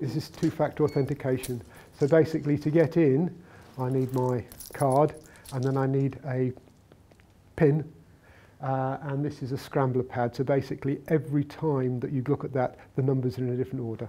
This is two-factor authentication. So basically to get in, I need my card and then I need a PIN and this is a scrambler pad. So basically every time that you look at that, the numbers are in a different order.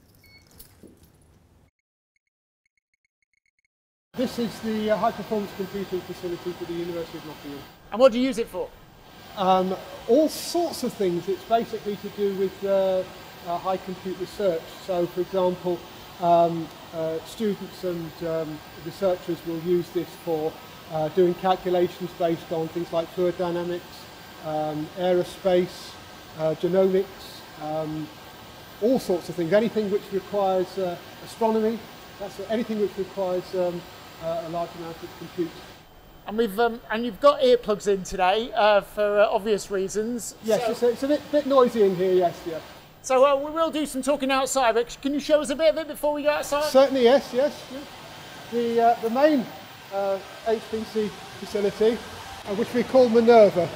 This is the high-performance computing facility for the University of Nottingham. And what do you use it for? All sorts of things. It's basically to do with high compute research. So, for example, students and researchers will use this for doing calculations based on things like fluid dynamics, aerospace, genomics, all sorts of things. Anything which requires astronomy, that's anything which requires a large amount of compute. And you've got earplugs in today for obvious reasons. Yes, so it's a bit noisy in here. Yes, yeah. So we will do some talking outside, but can you show us a bit of it before we go outside? Certainly, yes. The main HPC facility, which we call Minerva,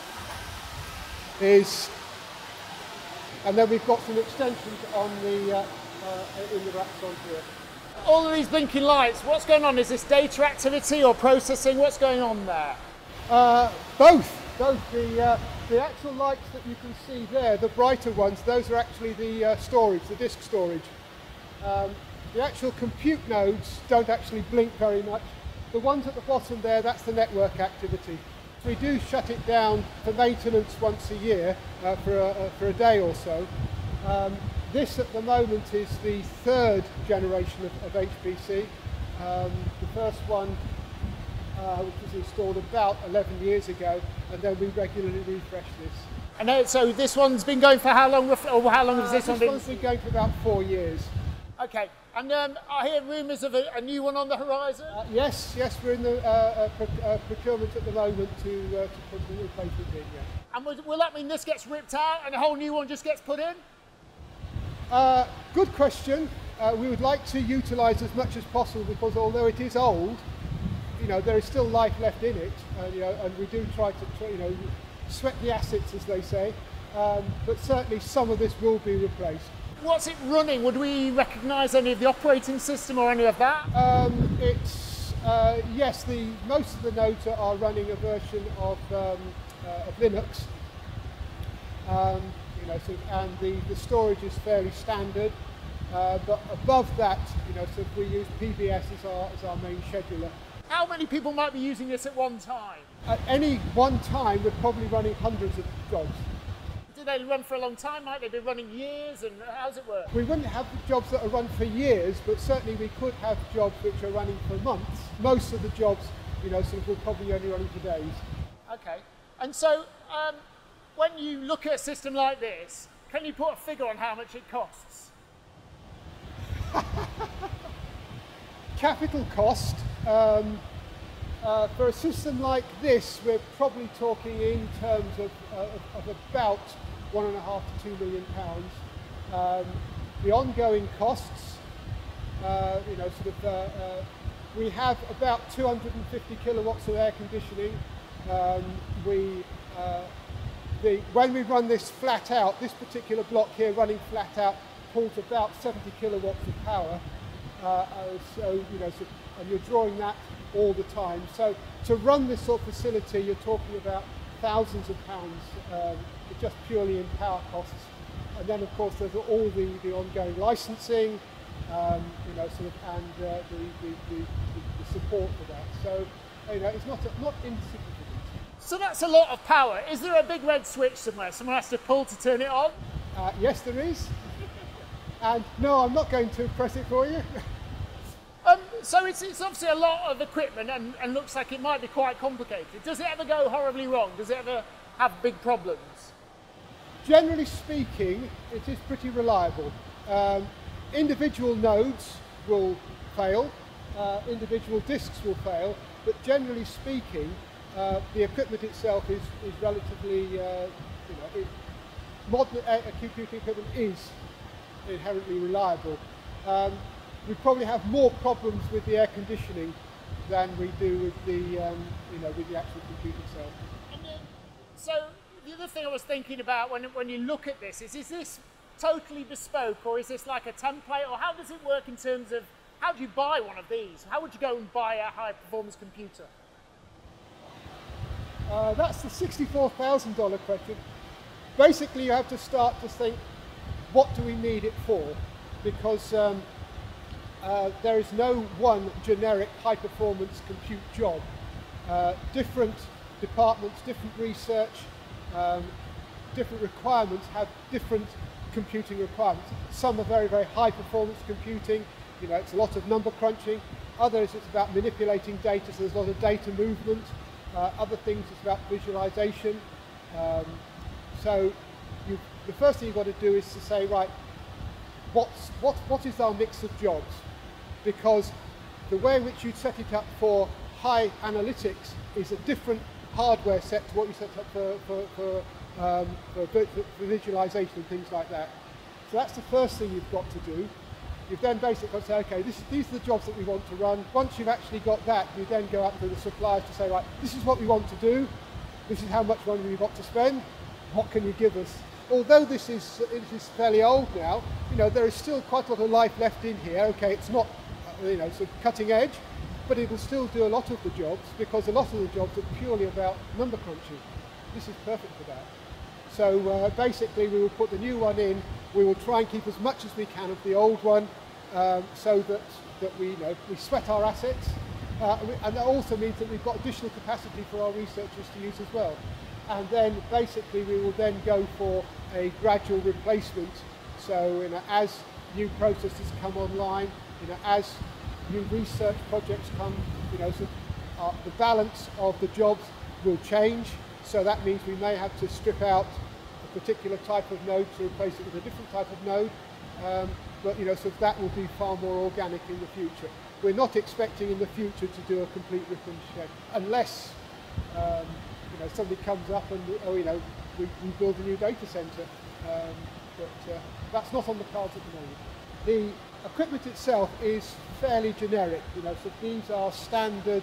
is, and then we've got some extensions on the in the racks on here. All of these blinking lights, what's going on? Is this data activity or processing? What's going on there? Both. The actual lights that you can see there, the brighter ones, those are actually the storage, the disk storage. The actual compute nodes don't actually blink very much. The ones at the bottom there, that's the network activity. We do shut it down for maintenance once a year for a day or so. This at the moment is the third generation of HPC. The first one which was installed about 11 years ago, and then we regularly refresh this. And so this one's been going for how long, or how long has this one been? This one's been going for about 4 years. Okay, and I hear rumours of a new one on the horizon? Yes, we're in the procurement at the moment to put the replacement in, yeah. And will that mean this gets ripped out and a whole new one just gets put in? Good question. We would like to utilise as much as possible, because although it is old, there is still life left in it, and we do try to sweat the assets, as they say, but certainly some of this will be replaced. What's it running? Would we recognise any of the operating system or any of that? Yes, most of the nodes are running a version of Linux, and the storage is fairly standard. But above that, so we use PBS as our main scheduler. How many people might be using this at one time? At any one time, we're probably running hundreds of jobs. Do they run for a long time? Might they be running years? And how does it work? We wouldn't have jobs that are run for years, but certainly we could have jobs which are running for months. Most of the jobs, will probably only running for days. Okay. And so, when you look at a system like this, can you put a figure on how much it costs? Capital cost, for a system like this, we're probably talking in terms of about £1.5 to £2 million. The ongoing costs, we have about 250 kilowatts of air conditioning. When we run this flat out, this particular block here running flat out pulls about 70 kilowatts of power. And you're drawing that all the time. So to run this sort of facility, you're talking about thousands of pounds just purely in power costs. And then, of course, there's all the ongoing licensing, and the support for that. So, it's not insignificant. So that's a lot of power. Is there a big red switch somewhere? Someone has to pull to turn it on? Yes, there is. And no, I'm not going to press it for you. So it's obviously a lot of equipment and looks like it might be quite complicated. Does it ever go horribly wrong? Does it ever have big problems? Generally speaking, it is pretty reliable. Individual nodes will fail, individual disks will fail, but generally speaking, the equipment itself is relatively, modern computing equipment is inherently reliable. We probably have more problems with the air conditioning than we do with the, with the actual computer itself. And so the other thing I was thinking about when you look at this is this totally bespoke, or is this like a template, or how does it work in terms of how do you buy one of these? How would you go and buy a high performance computer? That's the $64,000 question. Basically, you have to start to think, what do we need it for? Because there is no one generic high performance compute job. Different departments, different research, different requirements have different computing requirements. Some are very, very high performance computing, you know, it's a lot of number crunching. Others it's about manipulating data, so there's a lot of data movement. Other things it's about visualization. So the first thing you've got to do is to say, right, what is our mix of jobs? Because the way in which you set it up for high analytics is a different hardware set to what you set up for visualization and things like that. So that's the first thing you've got to do. You've then basically got to say, okay, these are the jobs that we want to run. Once you've actually got that, you then go out to the suppliers to say, right, this is what we want to do. This is how much money we've got to spend. What can you give us? Although this is fairly old now, you know, there is still quite a lot of life left in here. Okay, it's not, you know, sort of cutting edge, but it will still do a lot of the jobs because a lot of the jobs are purely about number crunching. This is perfect for that. So basically we will put the new one in, we will try and keep as much as we can of the old one so that we, you know, we sweat our assets and that also means that we've got additional capacity for our researchers to use as well. And then basically we will then go for a gradual replacement. So, you know, as new processes come online, you know, as new research projects come, you know, so the balance of the jobs will change. So that means we may have to strip out a particular type of node to replace it with a different type of node. But, you know, so that will be far more organic in the future. We're not expecting in the future to do a complete rip and shed unless you know, somebody comes up and, oh, you know, we build a new data center. But that's not on the cards at the moment. The equipment itself is fairly generic, you know, so these are standard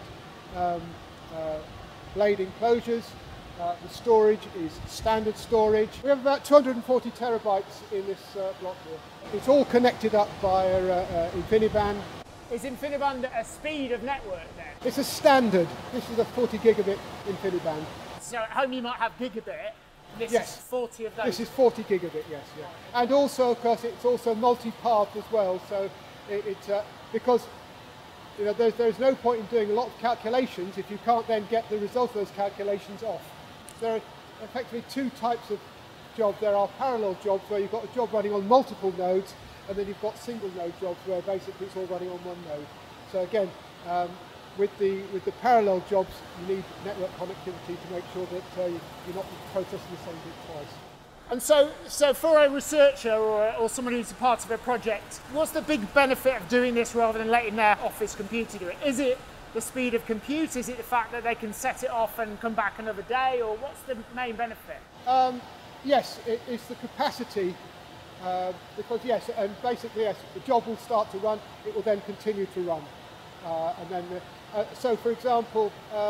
blade enclosures. The storage is standard storage. We have about 240 terabytes in this block here. It's all connected up via InfiniBand. Is InfiniBand a speed of network then? It's a standard. This is a 40 gigabit InfiniBand. So at home you might have gigabit. This Yes. is 40 of those. This is 40 gigabit, yes, yeah. And also, of course, it's also multi-path as well. So because you know, there's no point in doing a lot of calculations if you can't then get the result of those calculations off. There are effectively two types of jobs. There are parallel jobs where you've got a job running on multiple nodes, and then you've got single node jobs where basically it's all running on one node. So again, with the parallel jobs, you need network connectivity to make sure that you're not processing the same bit twice. And so for a researcher or someone who's a part of a project, what's the big benefit of doing this rather than letting their office computer do it? Is it the speed of compute? Is it the fact that they can set it off and come back another day? Or what's the main benefit? Yes, it's the capacity. Because yes, and basically yes, the job will start to run, it will then continue to run. And then, so for example,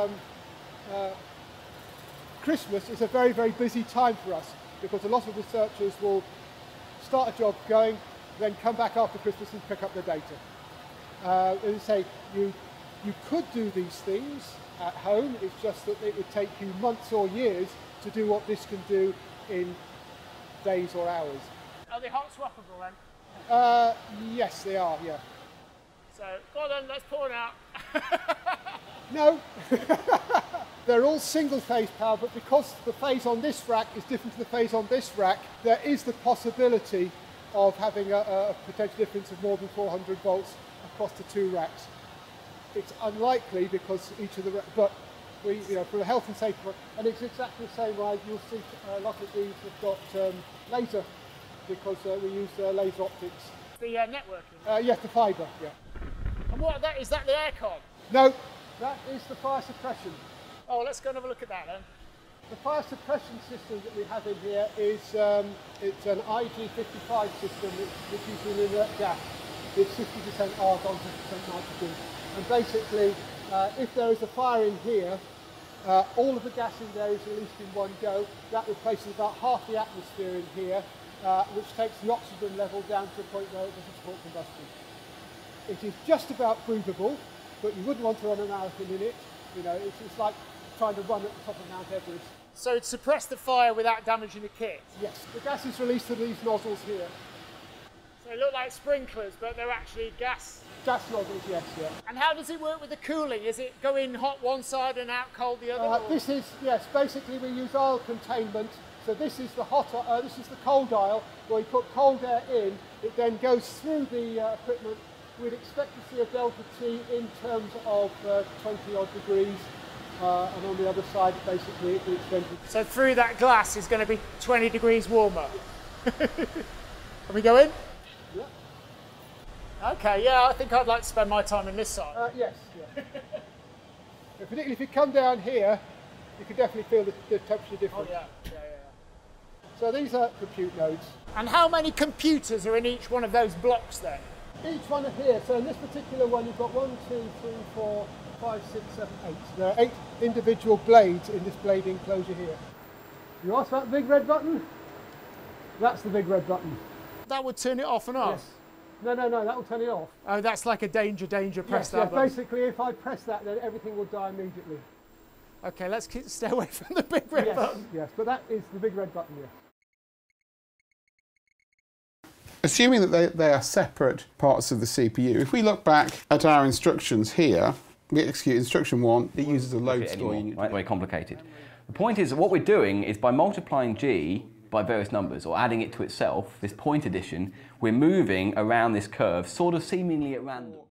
Christmas is a very, very busy time for us because a lot of researchers will start a job going, then come back after Christmas and pick up the data. As I say, you could do these things at home, it's just that it would take you months or years to do what this can do in days or hours. Are they hot swappable then? Yes, they are, yeah. So, go on then, let's pour it out. No. They're all single phase power, but because the phase on this rack is different to the phase on this rack, there is the possibility of having a potential difference of more than 400 volts across the two racks. It's unlikely because each of the, but we, you know, for a health and safety, and it's exactly the same way. You'll see a lot of these have got laser, because we use laser optics. The networking? Yes, the fibre, yeah. And what is that the aircon? No, that is the fire suppression. Oh, let's go and have a look at that then. The fire suppression system that we have in here is it's an IG55 system which uses an inert gas. It's 50% argon, 50% nitrogen. And basically, if there is a fire in here, all of the gas in there is released in one go. That replaces about half the atmosphere in here. which takes the oxygen level down to a point where it doesn't support combustion. It is just about breathable, but you wouldn't want to run a marathon in it. You know, it's like trying to run at the top of Mount Everest. So it suppressed the fire without damaging the kit? Yes, the gas is released through these nozzles here. So they look like sprinklers, but they're actually gas? Gas nozzles, yes, yeah. And how does it work with the cooling? Is it go in hot one side and out cold the other? This is, yes, basically we use aisle containment. So this is the this is the cold aisle, where we put cold air in. It then goes through the equipment. We'd expect to see a delta T in terms of 20 odd degrees. And on the other side, basically, it's 20. So through that glass is going to be 20 degrees warmer. Can we go in? Yeah. Okay, yeah, I think I'd like to spend my time in this side. Yes, yeah. Particularly if you come down here, you can definitely feel the temperature difference. Oh, yeah. So these are compute nodes. And how many computers are in each one of those blocks then? Each one are here. So in this particular one, you've got 1, 2, 3, 4, 5, 6, 7, 8. There are 8 individual blades in this blade enclosure here. You asked about the big red button? That's the big red button. That would turn it off and off? Yes. No, that will turn it off. Oh, that's like a danger, press that button. Basically, if I press that, then everything will die immediately. Okay, let's stay away from the big red button. Yes, but that is the big red button, yes. Assuming that they are separate parts of the CPU, if we look back at our instructions here, we execute instruction 1, it uses a load store unit. Right, very complicated. The point is that what we're doing is by multiplying G by various numbers or adding it to itself, this point addition, we're moving around this curve sort of seemingly at random.